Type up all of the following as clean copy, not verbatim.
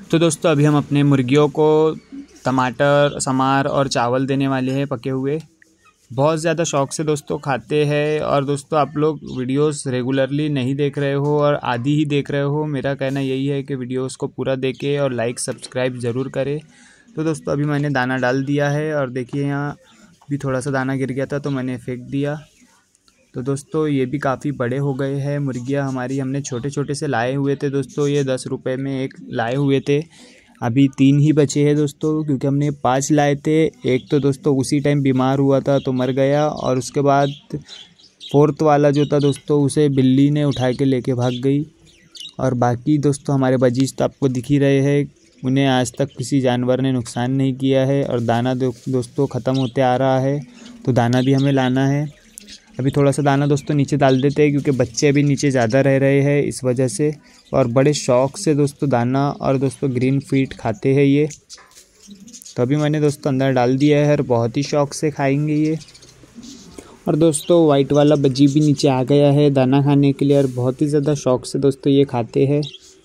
तो दोस्तों अभी हम अपने मुर्गियों को टमाटर, समार और चावल देने वाले हैं पके हुए। बहुत ज़्यादा शौक़ से दोस्तों खाते हैं। और दोस्तों आप लोग वीडियोस रेगुलरली नहीं देख रहे हो और आधी ही देख रहे हो। मेरा कहना यही है कि वीडियोस को पूरा देखें और लाइक सब्सक्राइब ज़रूर करें। तो दोस्तों अभी मैंने दाना डाल दिया है और देखिए यहाँ भी थोड़ा सा दाना गिर गया था तो मैंने फेंक दिया। तो दोस्तों ये भी काफ़ी बड़े हो गए हैं मुर्गियाँ हमारी। हमने छोटे छोटे से लाए हुए थे दोस्तों, ये 10 रुपये में एक लाए हुए थे। अभी 3 ही बचे हैं दोस्तों, क्योंकि हमने 5 लाए थे। एक तो दोस्तों उसी टाइम बीमार हुआ था तो मर गया, और उसके बाद 4th वाला जो था दोस्तों उसे बिल्ली ने उठा के लेके भाग गई। और बाकी दोस्तों हमारे बजीज तो आपको दिख ही रहे हैं, उन्हें आज तक किसी जानवर ने नुकसान नहीं किया है। और दाना दोस्तों ख़त्म होते आ रहा है तो दाना भी हमें लाना है। अभी थोड़ा सा दाना दोस्तों नीचे डाल देते हैं, क्योंकि बच्चे अभी नीचे ज़्यादा रह रहे हैं इस वजह से। और बड़े शौक़ से दोस्तों दाना और दोस्तों ग्रीन फीड खाते हैं ये। तो अभी मैंने दोस्तों अंदर डाल दिया है और बहुत ही शौक़ से खाएंगे ये। और दोस्तों वाइट वाला बजी भी नीचे आ गया है दाना खाने के लिए, और बहुत ही ज़्यादा शौक़ से दोस्तों ये खाते हैं।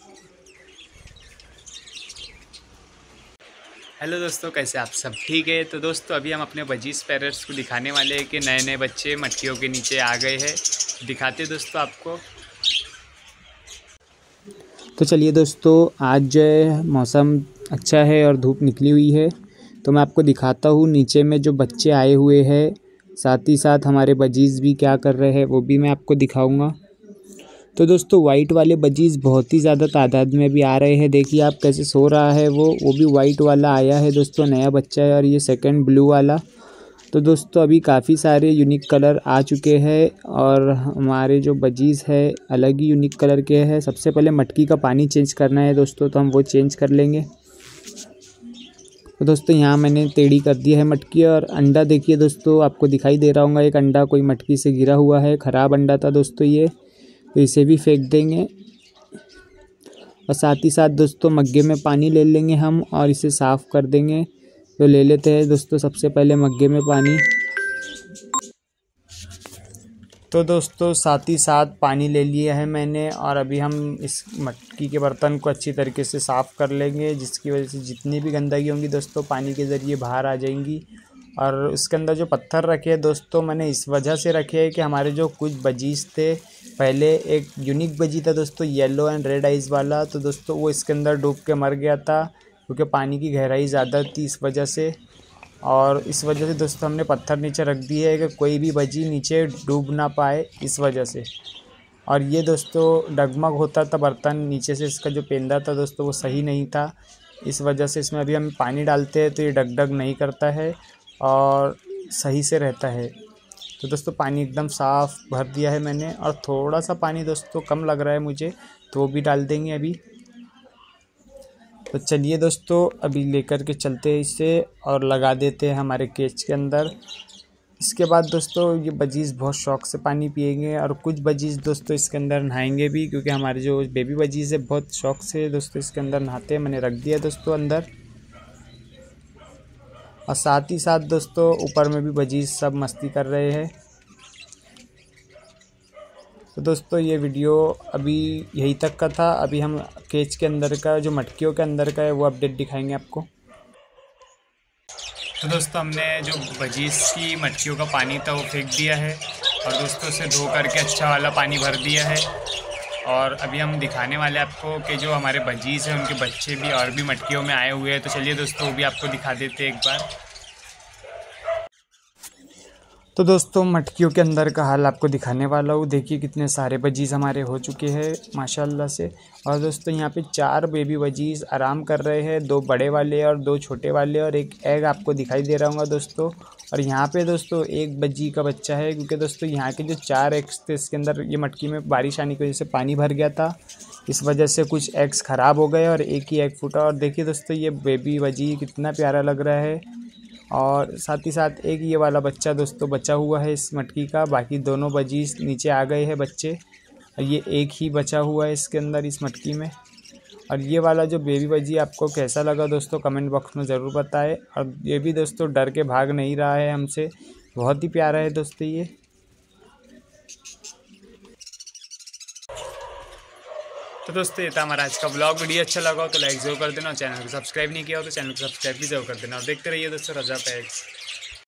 हेलो दोस्तों, कैसे आप सब ठीक है? तो दोस्तों अभी हम अपने बजीज पैरट्स को दिखाने वाले हैं कि नए नए बच्चे मटकियों के नीचे आ गए हैं। दिखाते दोस्तों आपको। तो चलिए दोस्तों, आज जो है मौसम अच्छा है और धूप निकली हुई है, तो मैं आपको दिखाता हूँ नीचे में जो बच्चे आए हुए हैं। साथ ही साथ हमारे बजीज भी क्या कर रहे हैं वो भी मैं आपको दिखाऊँगा। तो दोस्तों वाइट वाले बजीज बहुत ही ज़्यादा तादाद में भी आ रहे हैं। देखिए आप कैसे सो रहा है वो भी वाइट वाला आया है दोस्तों, नया बच्चा है। और ये सेकंड ब्लू वाला। तो दोस्तों अभी काफ़ी सारे यूनिक कलर आ चुके हैं, और हमारे जो बजीज है अलग ही यूनिक कलर के हैं। सबसे पहले मटकी का पानी चेंज करना है दोस्तों, तो हम वो चेंज कर लेंगे। तो दोस्तों यहाँ मैंने टेढ़ी कर दिया है मटकी। और अंडा देखिए दोस्तों, आपको दिखाई दे रहा होगा, एक अंडा कोई मटकी से गिरा हुआ है, ख़राब अंडा था दोस्तों ये, तो इसे भी फेंक देंगे। और साथ ही साथ दोस्तों मग्गे में पानी ले लेंगे हम और इसे साफ़ कर देंगे। तो ले लेते हैं दोस्तों सबसे पहले मग्गे में पानी। तो दोस्तों साथ ही साथ पानी ले लिया है मैंने, और अभी हम इस मटकी के बर्तन को अच्छी तरीके से साफ़ कर लेंगे, जिसकी वजह से जितनी भी गंदगी होंगी दोस्तों पानी के ज़रिए बाहर आ जाएंगी। और इसके अंदर जो पत्थर रखे हैं दोस्तों, मैंने इस वजह से रखे हैं कि हमारे जो कुछ बजीज थे, पहले एक यूनिक बजी था दोस्तों येलो एंड रेड आइज़ वाला, तो दोस्तों वो इसके अंदर डूब के मर गया था, क्योंकि पानी की गहराई ज़्यादा थी इस वजह से। और इस वजह से दोस्तों हमने पत्थर नीचे रख दिए है कि कोई भी बजी नीचे डूब ना पाए इस वजह से। और ये दोस्तों डगमग होता था बर्तन नीचे से, इसका जो पेंदा था दोस्तों वो सही नहीं था, इस वजह से इसमें अभी हम पानी डालते हैं तो ये डग नहीं करता है और सही से रहता है। तो दोस्तों पानी एकदम साफ़ भर दिया है मैंने, और थोड़ा सा पानी दोस्तों कम लग रहा है मुझे, तो वो भी डाल देंगे अभी। तो चलिए दोस्तों अभी लेकर के चलते हैं इसे और लगा देते हैं हमारे केज के अंदर। इसके बाद दोस्तों ये बजीज़ बहुत शौक़ से पानी पिएंगे, और कुछ बजीज़ दोस्तों इसके अंदर नहाएंगे भी, क्योंकि हमारे जो बेबी बजीज़ है बहुत शौक़ से दोस्तों इसके अंदर नहाते हैं। मैंने रख दिया दोस्तों अंदर। और साथ ही साथ दोस्तों ऊपर में भी बजीज सब मस्ती कर रहे हैं। तो दोस्तों ये वीडियो अभी यहीं तक का था। अभी हम केज के अंदर का जो मटकियों के अंदर का है वो अपडेट दिखाएंगे आपको। तो दोस्तों हमने जो बजीज की मटकियों का पानी था वो फेंक दिया है, और दोस्तों उसे धो करके अच्छा वाला पानी भर दिया है। और अभी हम दिखाने वाले आपको कि जो हमारे बजीज हैं उनके बच्चे भी और भी मटकियों में आए हुए हैं। तो चलिए दोस्तों वो भी आपको दिखा देते हैं एक बार। तो दोस्तों मटकियों के अंदर का हाल आपको दिखाने वाला हूँ। देखिए कितने सारे बजीज़ हमारे हो चुके हैं माशाल्लाह से। और दोस्तों यहाँ पे 4 बेबी बजीज़ आराम कर रहे हैं, 2 बड़े वाले और 2 छोटे वाले, और एक एग आपको दिखाई दे रहा होगा दोस्तों। और यहाँ पे दोस्तों एक बजी का बच्चा है, क्योंकि दोस्तों यहाँ के जो 4 एग्स थे इसके अंदर, ये मटकी में बारिश आने की वजह से पानी भर गया था, इस वजह से कुछ एग्स ख़राब हो गए और एक ही एग फूटा। और देखिए दोस्तों ये बेबी बजी कितना प्यारा लग रहा है। और साथ ही साथ एक ये वाला बच्चा दोस्तों बचा हुआ है इस मटकी का, बाकी दोनों बजीज नीचे आ गए हैं बच्चे, और ये एक ही बचा हुआ है इसके अंदर इस मटकी में। और ये वाला जो बेबी बजी आपको कैसा लगा दोस्तों कमेंट बॉक्स में ज़रूर बताएं। और ये भी दोस्तों डर के भाग नहीं रहा है हमसे, बहुत ही प्यारा है दोस्तों ये। तो तो दोस्तों ये था हमारा आज का ब्लॉग। वीडियो अच्छा लगा हो तो लाइक जरूर कर देना और चैनल को सब्सक्राइब नहीं किया हो तो चैनल को सब्सक्राइब भी जरूर कर देना और देखते रहिए दोस्तों रजा पैक्स।